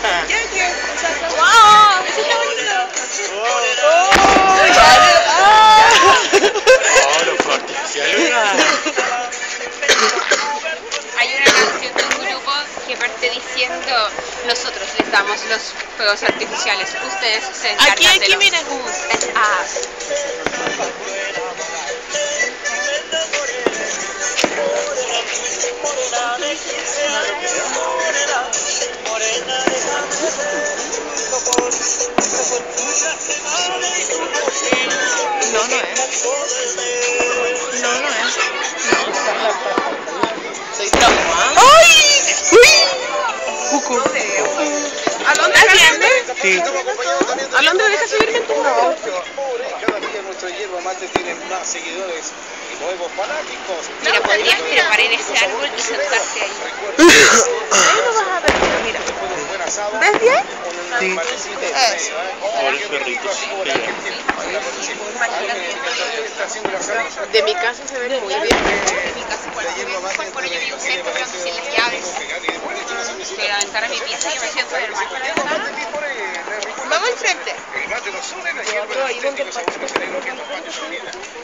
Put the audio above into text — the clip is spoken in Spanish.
¡Wow! ¡Eso está bonito! ¡Oh, los fuegos artificiales! Hay una canción de un grupo que parte diciendo: nosotros les damos los fuegos artificiales, ustedes se encargan de los miren. us and us. No, no es. No, no es. Soy traumada. ¡Ay! ¡Uy! Cucu. ¿Alondra grande? Sí. ¿Alondra deja subirme en tu moto? Cada día nuestro hierba mate tiene más seguidores y nuevos fanáticos. Mira, podrías trepar en ese árbol y sentarte ahí. Ahí lo vas a ver, mira. ¿Ves bien? Sí. Eso. Ahora los perritos. De mi casa se ve muy bien. En mi casa igual se ve mejor, por ello vivo cerca, quedando sin las llaves. De la ventana de mi pieza yo me siento en el mar con la ventana. Vamos al frente. El mate nos une, la hierba Ahí donde los auténticos cerebros que nos bañan la vida.